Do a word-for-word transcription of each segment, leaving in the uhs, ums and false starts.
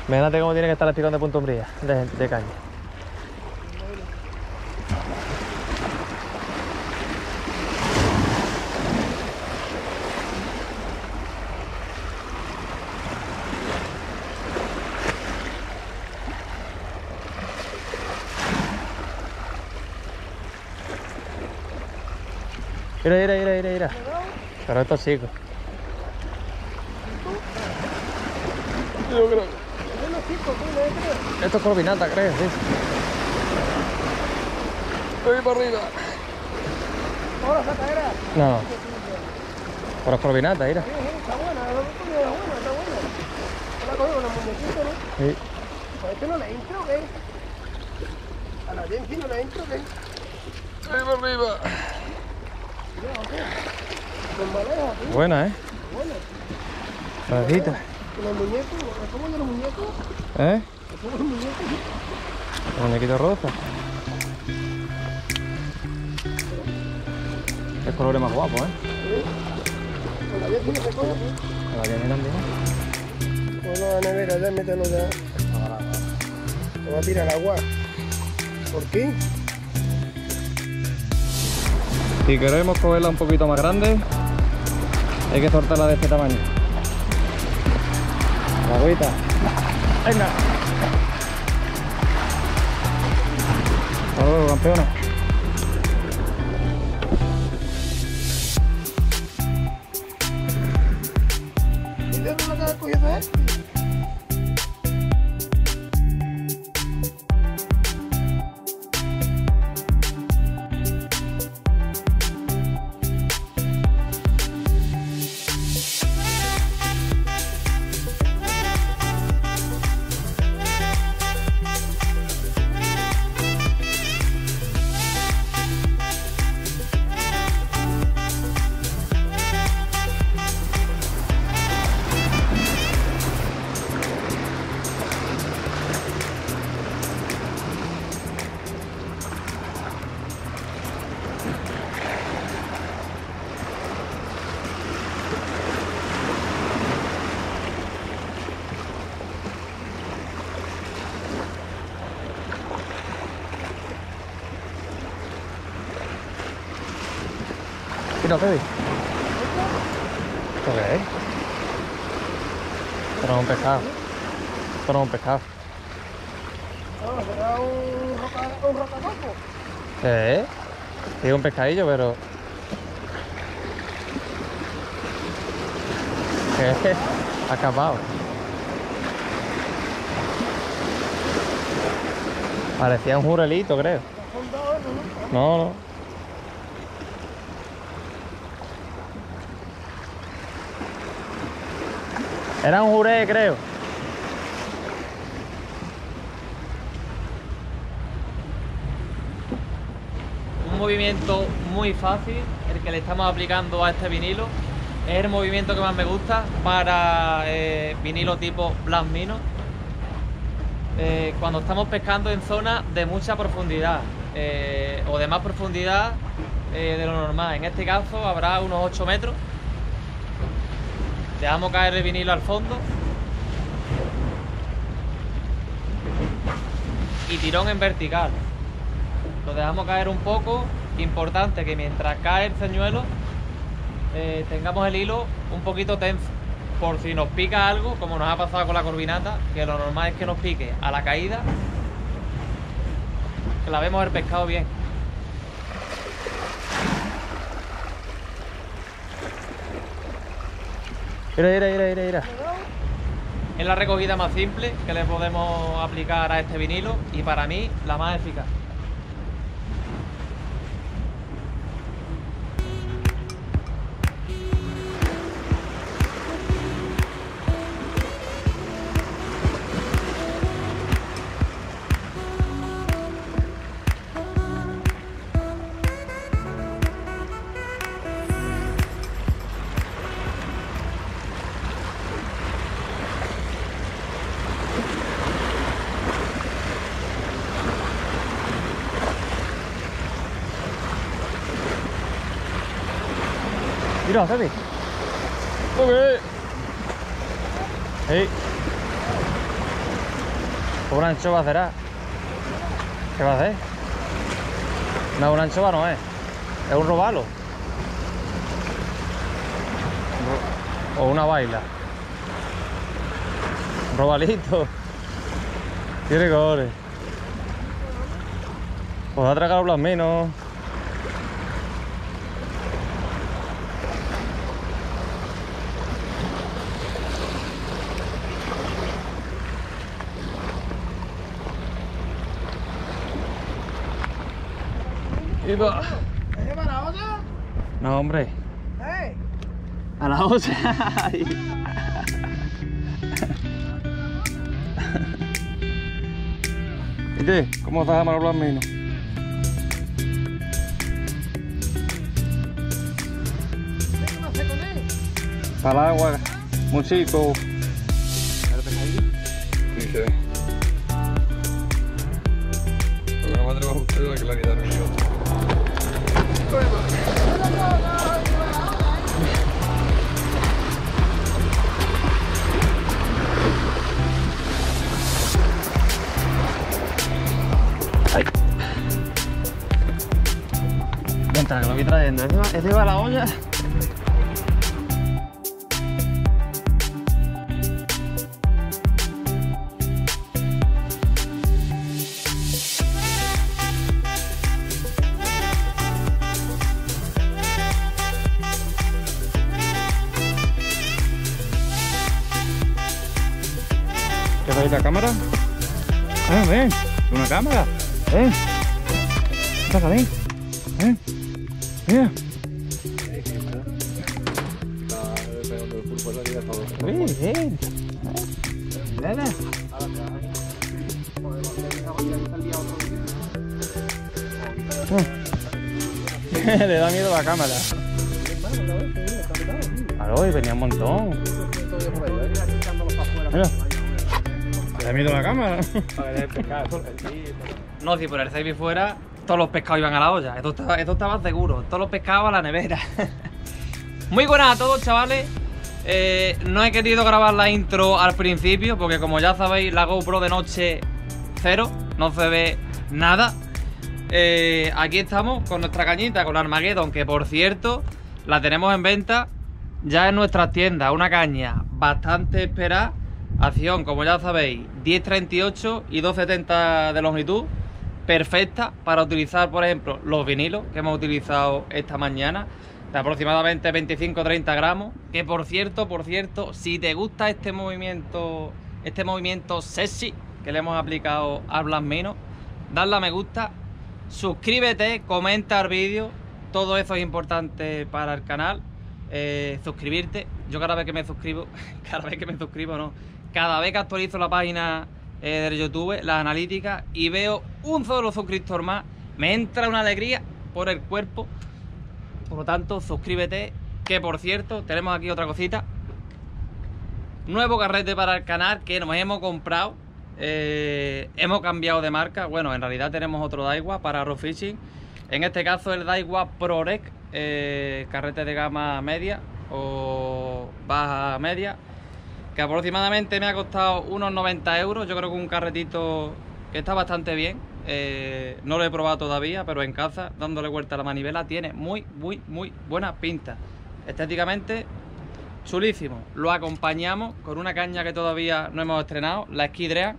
Imagínate cómo tiene que estar el picón de Punta Umbría, de, de caña. Mira, mira, mira, mira, mira. Pero estos chicos. Yo creo. Esto es corvinata, creo, sí. Voy para arriba. ¿Ahora saca era? No. Pero es corvinata, mira. Sí, sí, está buena, la buena, está buena. La cogido con los muñequitos, ¿no? Sí. ¿A este no le entro o qué? ¿A la Jensi no le entro o qué? Ahí para arriba. Con baleja, ¿sí? Buena, ¿eh? Buena. Rajita. ¿Con los muñecos? ¿Me pongo yo los muñecos? ¿Eh? ¿Me pongo los muñecos? El muñequito rosa. El color es más guapo, ¿eh? Sí. Con la Jensi no se coge, ¿sí? La que me también. Ponlo a la nevera, ya mételo ya. Te va a tirar agua. ¿Por qué? Si queremos cogerla un poquito más grande, hay que soltarla de este tamaño. La agüita. Venga. Hasta luego, campeona. ¿Y de dónde la que cogido este? Mira, Fede. ¿Esto qué es? Esto no es un pescado. Esto no es un pescado. No, será un roca, un rocacoco. ¿Qué es? Sí, es un pescadillo, pero... ¿Qué es? Ha escapado. Parecía un jurelito, creo. Son dos esos, ¿no? No, no. Era un juré, creo. Un movimiento muy fácil, el que le estamos aplicando a este vinilo. Es el movimiento que más me gusta para eh, vinilo tipo Black Minnow. Eh, cuando estamos pescando en zonas de mucha profundidad eh, o de más profundidad eh, de lo normal. En este caso habrá unos ocho metros. Dejamos caer el vinilo al fondo y tirón en vertical. Lo dejamos caer un poco. Importante que mientras cae el señuelo eh, tengamos el hilo un poquito tenso, por si nos pica algo, como nos ha pasado con la corvinata, que lo normal es que nos pique a la caída, que la vemos el pescado bien. Mira, mira, mira, mira, mira. Es la recogida más simple que le podemos aplicar a este vinilo y para mí la más eficaz. Mira, Fede. Ok. Hey. Una anchova será. ¿Qué va a hacer? No, una anchova no es. Es un robalo. O una baila. Un robalito. Tiene colores. Pues ha tragado los minos. Y va. ¿Te lleva la olla? No, hombre. ¡Eh! A la olla. ¿Viste? ¿Cómo estás a los minos? ¿Qué hace con él? Para el agua, muy chico. Sí, se ve. Pero la madre va a buscar la claridad de mi otro. Ahí. Venta, que lo voy trayendo. ¿Este va, este va a la olla? ¿Qué veis la cámara? Ah, ven, una cámara. Ven. Saca, ven. Ven. Mira. Ven, ven. Dale. Le da miedo la cámara. Claro, y venía un montón. Mira. Le da miedo la cámara. No, si por el ceibi fuera, todos los pescados iban a la olla. Esto estaba, esto estaba seguro. Todos los pescados a la nevera. Muy buenas a todos, chavales. Eh, no he querido grabar la intro al principio porque, como ya sabéis, la GoPro de noche cero. No se ve nada. Eh, aquí estamos con nuestra cañita, con la Armageddon, que por cierto la tenemos en venta ya en nuestras tiendas. Una caña bastante esperada. Acción, como ya sabéis, diez treinta y ocho y dos setenta de longitud. Perfecta para utilizar, por ejemplo, los vinilos que hemos utilizado esta mañana, de aproximadamente veinticinco treinta gramos. Que por cierto, por cierto, si te gusta este movimiento, este movimiento sexy que le hemos aplicado al Blasmino, dale a me gusta, suscríbete, comenta el vídeo. Todo eso es importante para el canal. Eh, suscribirte. Yo cada vez que me suscribo, cada vez que me suscribo no, cada vez que actualizo la página eh, del YouTube, las analíticas, y veo un solo suscriptor más, me entra una alegría por el cuerpo. Por lo tanto, suscríbete. Que por cierto, tenemos aquí otra cosita. Nuevo carrete para el canal que nos hemos comprado. Eh, hemos cambiado de marca. Bueno, en realidad tenemos otro Daiwa para Raw Fishing. En este caso el Daiwa ProRec, eh, carrete de gama media o baja media, que aproximadamente me ha costado unos noventa euros. Yo creo que un carretito que está bastante bien. Eh, no lo he probado todavía, pero en casa, dándole vuelta a la manivela, tiene muy, muy, muy buena pinta. Estéticamente, chulísimo. Lo acompañamos con una caña que todavía no hemos estrenado, la Ski Dream,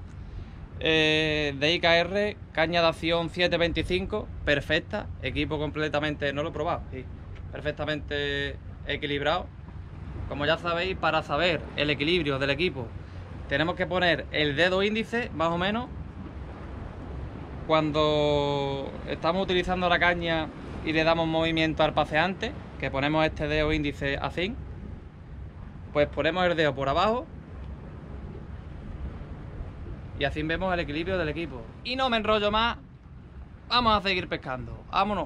eh, de I K R, caña de acción siete veinticinco, perfecta, equipo completamente, no lo he probado, sí, perfectamente equilibrado. Como ya sabéis, para saber el equilibrio del equipo, tenemos que poner el dedo índice, más o menos, cuando estamos utilizando la caña y le damos movimiento al paseante, que ponemos este dedo índice así, pues ponemos el dedo por abajo y así vemos el equilibrio del equipo. Y no me enrollo más, vamos a seguir pescando, vámonos.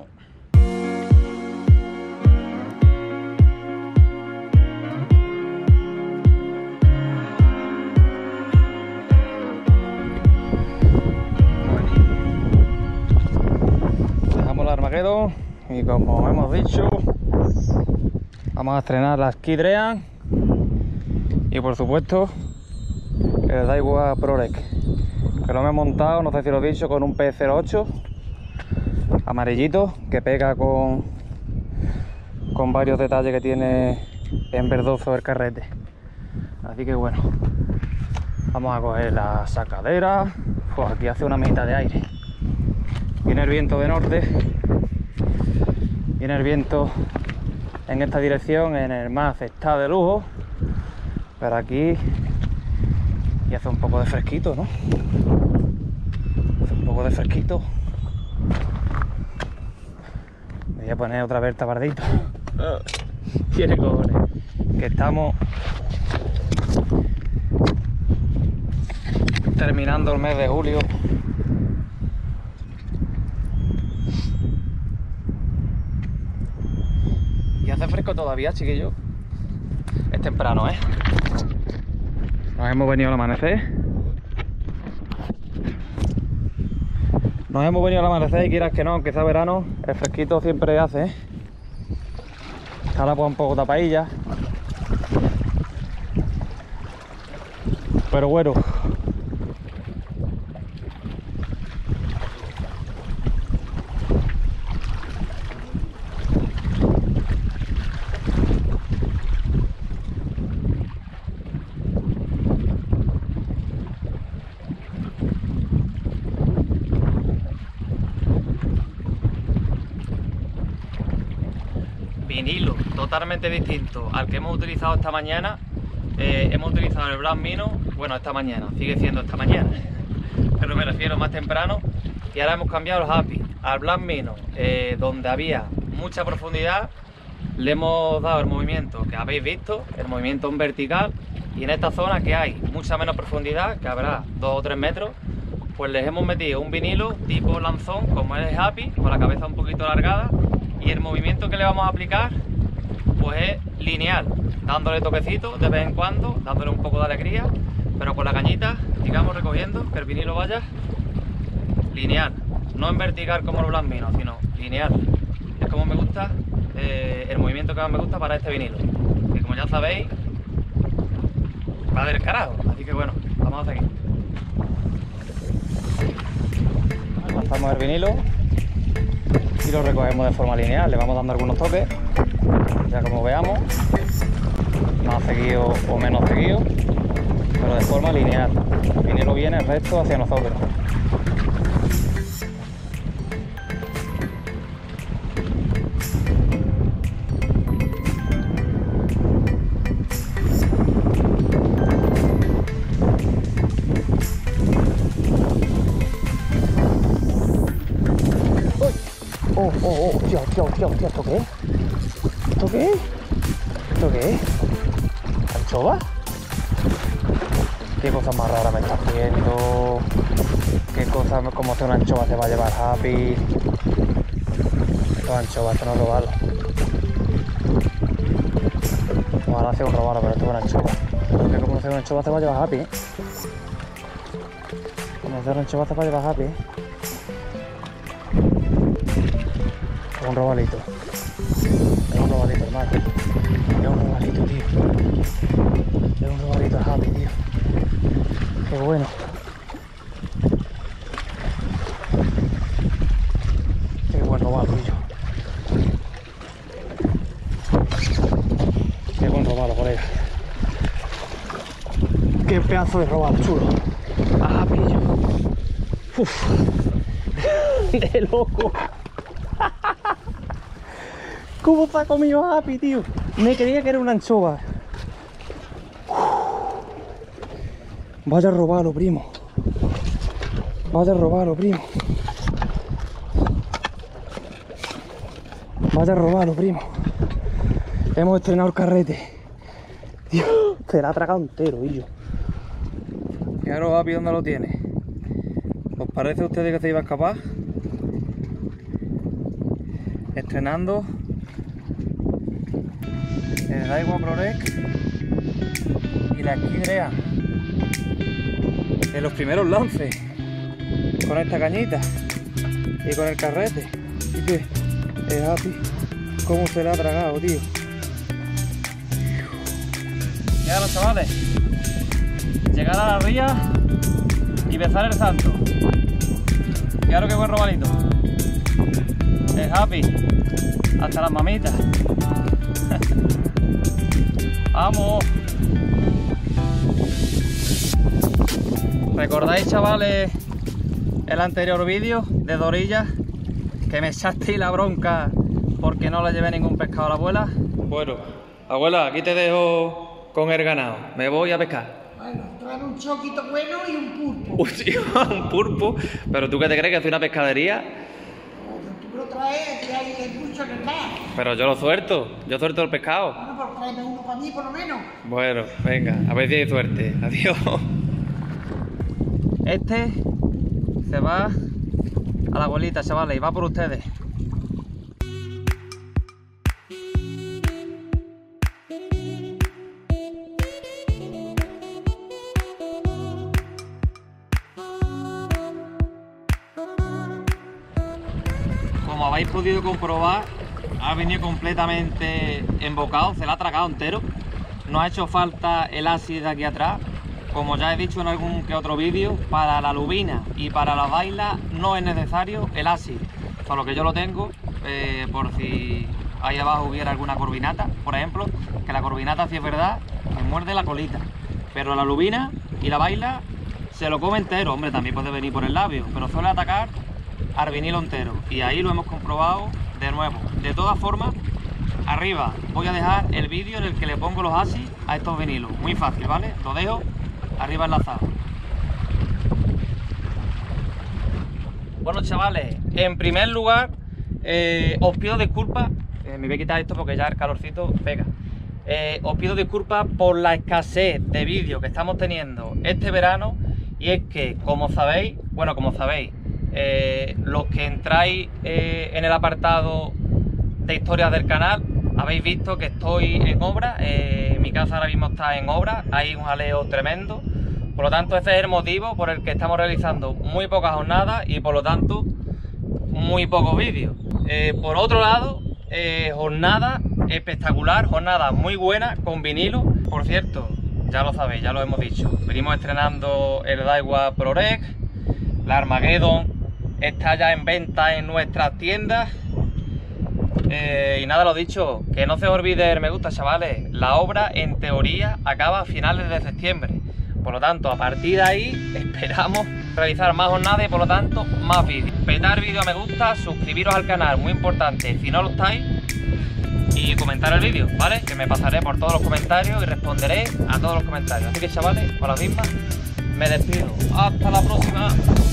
Dejamos la Armageddon y, como hemos dicho, vamos a estrenar la Ski Dream y, por supuesto, el Daiwa ProRec. que lo hemos montado, no sé si lo he dicho, con un P cero ocho amarillito que pega con, con varios detalles que tiene en verdoso el carrete. Así que bueno, vamos a coger la sacadera. Pues aquí hace una mitad de aire. Viene el viento de norte, viene el viento en esta dirección, en el mar está de lujo, pero aquí y hace un poco de fresquito, ¿no? Hace un poco de fresquito. Me voy a poner otra vez el tabardito. Tiene cojones. Que estamos terminando el mes de julio. Y hace fresco todavía, chiquillos. Es temprano, ¿eh? Nos hemos venido al amanecer. Nos hemos venido al amanecer y quieras que no, aunque sea verano, el fresquito siempre hace, ¿eh? Ahora pues un poco tapadilla. Pero bueno. Vinilo totalmente distinto al que hemos utilizado esta mañana. Eh, hemos utilizado el Black Minnow, bueno, esta mañana, sigue siendo esta mañana, pero me refiero más temprano. Y ahora hemos cambiado el Happy al Black Minnow, eh, donde había mucha profundidad. Le hemos dado el movimiento que habéis visto, el movimiento en vertical, y en esta zona que hay mucha menos profundidad, que habrá dos o tres metros, pues les hemos metido un vinilo tipo lanzón, como es el Happy, con la cabeza un poquito alargada, y el movimiento que le vamos a aplicar pues es lineal, dándole toquecitos de vez en cuando, dándole un poco de alegría, pero con la cañita, digamos, recogiendo que el vinilo vaya lineal, no en vertical como los Black Minnow, sino lineal. Es como me gusta, eh, el movimiento que más me gusta para este vinilo, que como ya sabéis va del carajo. Así que bueno, vamos a seguir. Lanzamos el vinilo y lo recogemos de forma lineal, le vamos dando algunos toques, ya como veamos, más seguido o menos seguido, pero de forma lineal. El vinilo viene recto hacia nosotros. Oh, oh, oh, hostia, hostia, hostia, hostia, ¿esto qué es? ¿Esto qué es? ¿Esto qué es? ¿Anchova? ¿Qué cosa más rara me estás viendo? ¿Qué cosa, cómo hace una anchova se va a llevar Happy? Esto es anchova, esto no es robalo. Ojalá sea un robalo, pero esto es una anchova. Porque como hace una anchova se va a llevar Happy, ¿eh? Como hace una anchova se va a llevar Happy, ¿eh? Es un robalito. Es un robalito, hermano. Es un robalito, tío. Es un robalito Happy, tío. Qué bueno. Qué buen robalo, tío. Qué buen robalo, colega. Qué pedazo de robalo, chulo. Ah, pillo. Uf. De loco. ¿Cómo se ha comido Happy, tío? Me creía que era una anchova. Vaya a robarlo, primo. Vaya a robarlo, primo. Vaya a robarlo, primo. Hemos estrenado el carrete. Tío, se la ha tragado entero, tío. ¿Y ahora Happy dónde lo tiene? ¿Os parece a ustedes que se iba a escapar? Estrenando el Daiwa ProRec y la Skidrea en los primeros lances con esta cañita y con el carrete. Y que el Happy, cómo se la ha tragado, tío. Ya los chavales, llegar a la ría y besar el santo. Claro que buen robalito. Es happy. Hasta las mamitas. Vamos. ¿Recordáis, chavales, el anterior vídeo de Dorilla? Que me echasteis la bronca porque no le llevé ningún pescado a la abuela. Bueno, abuela, aquí te dejo con el ganado. Me voy a pescar. Bueno, traer un choquito bueno y un pulpo. Un pulpo. ¿Pero tú qué te crees, que es una pescadería? Tú lo traes, que hay mucho que está. Pero yo lo suelto, yo suelto el pescado. Bueno, pues tráeme uno para mí por lo menos. Bueno, venga, a ver si hay suerte. Adiós. Este se va a la abuelita, chavales, y va por ustedes. Como habéis podido comprobar, ha venido completamente embocado, se lo ha tragado entero. No ha hecho falta el ácido de aquí atrás. Como ya he dicho en algún que otro vídeo, para la lubina y para la baila no es necesario el ácido. Solo que yo lo tengo eh, por si ahí abajo hubiera alguna corvinata, por ejemplo, que la corvinata, si es verdad, me muerde la colita. Pero la lubina y la baila se lo come entero. Hombre, también puede venir por el labio, pero suele atacar al vinilo entero. Y ahí lo hemos comprobado de nuevo. De todas formas, arriba voy a dejar el vídeo en el que le pongo los asis a estos vinilos. Muy fácil, ¿vale? Lo dejo arriba enlazado. Bueno, chavales, en primer lugar eh, os pido disculpas, eh, me voy a quitar esto porque ya el calorcito pega. Eh, os pido disculpas por la escasez de vídeos que estamos teniendo este verano, y es que, como sabéis, bueno, como sabéis, eh, los que entráis eh, en el apartado de historias del canal, habéis visto que estoy en obra. Eh, mi casa ahora mismo está en obra, hay un jaleo tremendo. Por lo tanto, ese es el motivo por el que estamos realizando muy pocas jornadas y por lo tanto muy pocos vídeos. Eh, por otro lado, eh, jornada espectacular, jornada muy buena con vinilo. Por cierto, ya lo sabéis, ya lo hemos dicho, venimos estrenando el Daiwa ProRec, la Armageddon está ya en venta en nuestras tiendas. Eh, y nada, lo dicho, que no se os olvide el me gusta, chavales. La obra en teoría acaba a finales de septiembre, por lo tanto a partir de ahí esperamos realizar más jornadas y por lo tanto más vídeos. Petar vídeo a me gusta, suscribiros al canal, muy importante si no lo estáis, y comentar el vídeo, ¿vale? Que me pasaré por todos los comentarios y responderé a todos los comentarios. Así que, chavales, con las mismas me despido. Hasta la próxima.